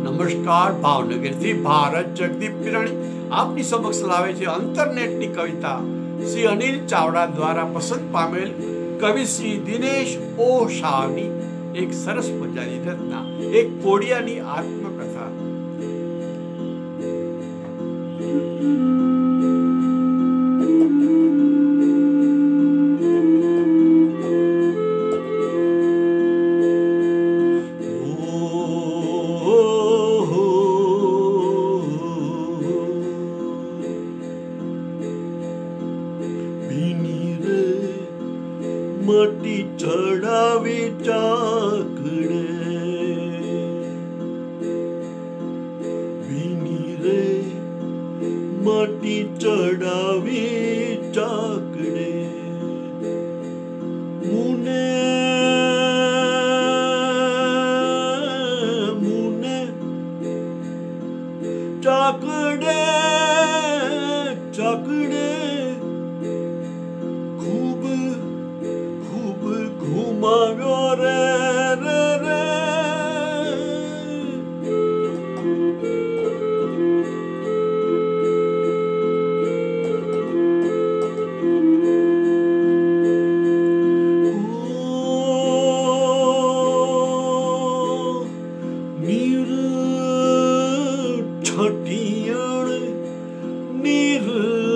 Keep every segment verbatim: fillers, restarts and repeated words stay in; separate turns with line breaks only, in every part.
નમસ્કાર, ભાવનગરથી ભારત જગદીપ પિરાણી આપની સમક્ષ લાવે છે અંતરનેટની કવિતા શ્રી અનિલ ચાવડા દ્વારા પસંદ પામેલ કવિ શ્રી દિનેશ ઓ શાહની એક સરસ મજાની રચના, એક કોડિયાની આત્મકથા।
मटी चढ़ावी चाकड़े भीनी रे मटी चढ़ावी चाकड़े मुने मुने चाकड़े चाकड़े घुमाव्यो रे रे रे नीर छटियण नीर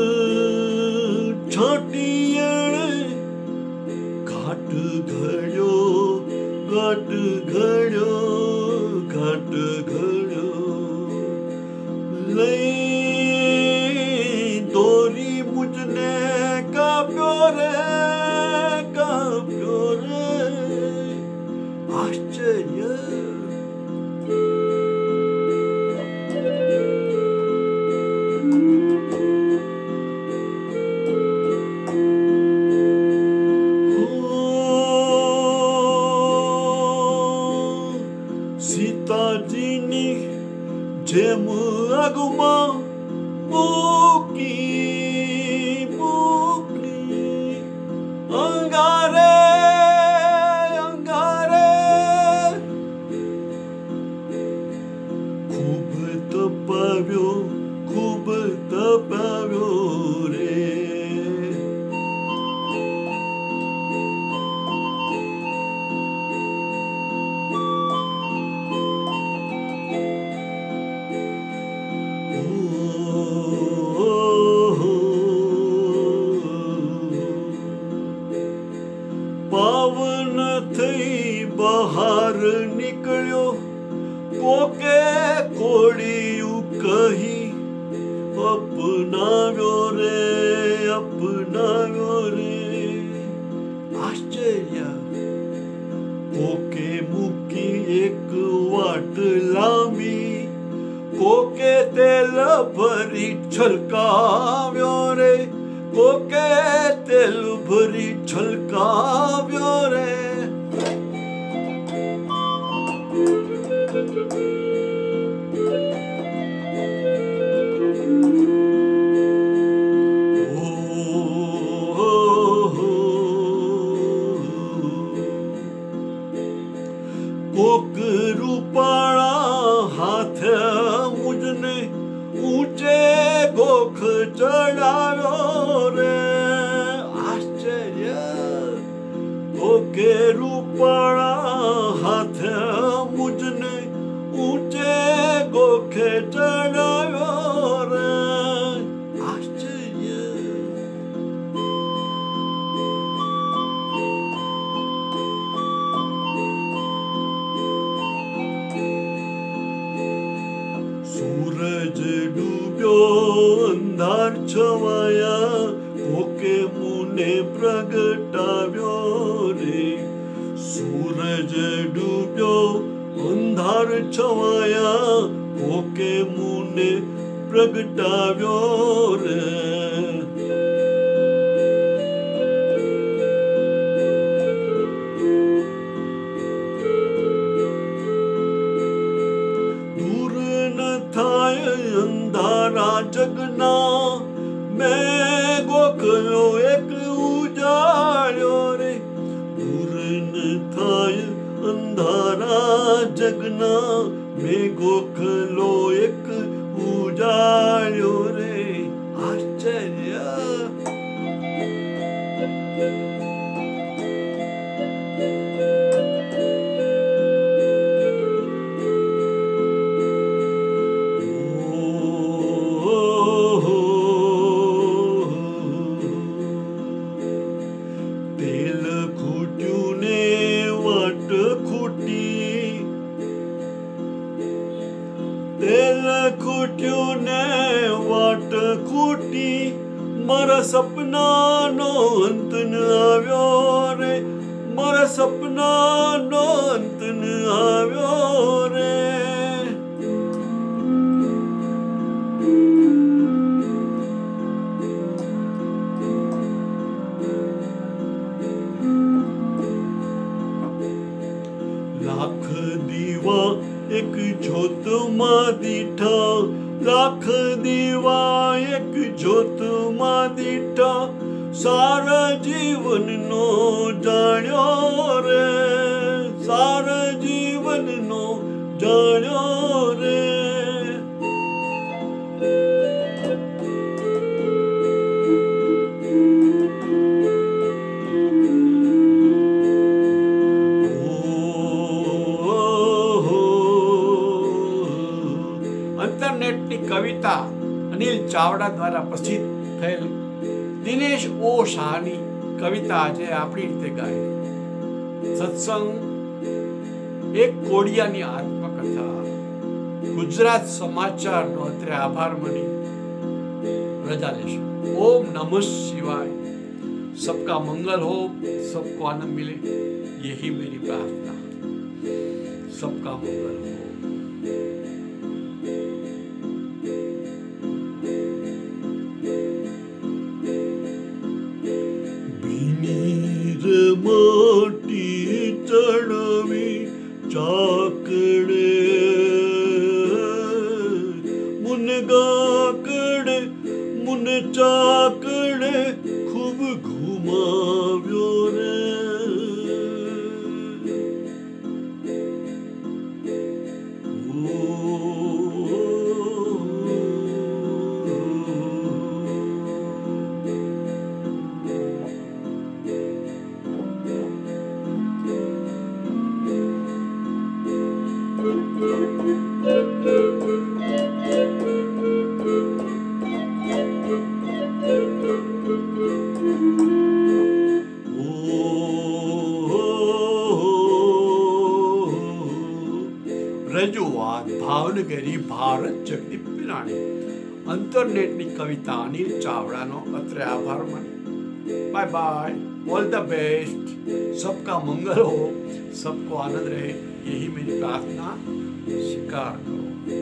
छटियण घाट घड़ो घाट घड़ो घाट घड़ो ले दोरी मुझने काप्यो रे काप्यो रे आश्चर्य सीताजीनी जेम अगुमा मूकी मूकी अंगारे अंगारे खूब तपाव्यो खूब तपाव्यो रे पावन थई बहार निकल्यो कोके कोड़ियू कही अपनाव्यो रे अपनाव्यो रे आश्चर्य कोके मुकी एक वाट लांबी कोके तेल भरी छलकाव्यो रे कोके तेल भरी छलकाव्यो रे कोक रूपाड़ा हाथ मुझने ऊंचे गोख चढ़ाव्यो रे आश्चर्य कोके रूपाड़ा हाथ मुझने ऊंचे गोखे चढ़ाव्यो रे आश्चर्य सूरज डूब्यो अंधार छवाया कोके मुने प्रगटाव्यो रे सूरज डूब्यो अंधार छवाया कोके मुने प्रगटाव्यो रे अंधारा जगना मैं गोखलो एक उजाड़ो रे दूर न थाय अंधारा जगना मैं गोखलो एक उजाड़्यो रे। आश्चर्य। तेल खूट्યું ને વાટ ખૂટી, તેલ ખૂટ્યું ને વાટ ખૂટી, મારા સપનાનો અંત ન આવ્યો રે, મારા સપનાનો અંત ન આવ્યો રે। लाख दीवा एक ज्योत मां दीठा, लाख दीवा एक ज्योत मां दीठा, सारा जीवन नो जाण्यो रे, सारा जीवन नो जाण्यो रे।
અંતરનેટની કવિતા અનિલ ચાવડા દ્વારા પ્રસિદ્ધ થયેલ દિનેશ ઓ શાહની કવિતા આજે આપણી રીતે ગાય। સત્સંગ એક કોડિયાની આત્મકથા, ગુજરાત સમાચારનો અત્રે આભાર માની રજા લેશું। ઓમ નમઃ શિવાય। सबका मंगल हो, सबको आनंद मिले, यही मेरी प्रार्थना। सबका मंगल हो।
माटी चढ़वी चाकड़े, मुन गाकड़े मुन चाकड़े, खूब घुमाव्यो रे।
રજૂઆત ભાવનગરી ભારત જગદીપ પિરાણી। અંતરનેટની કવિતા અનિલ ચાવડાનો અત્રે આભાર માની। Bye bye, all the best. सबका मंगल हो, सबको आनंद रहे, यही मेरी प्रार्थना। स्वीकार करो।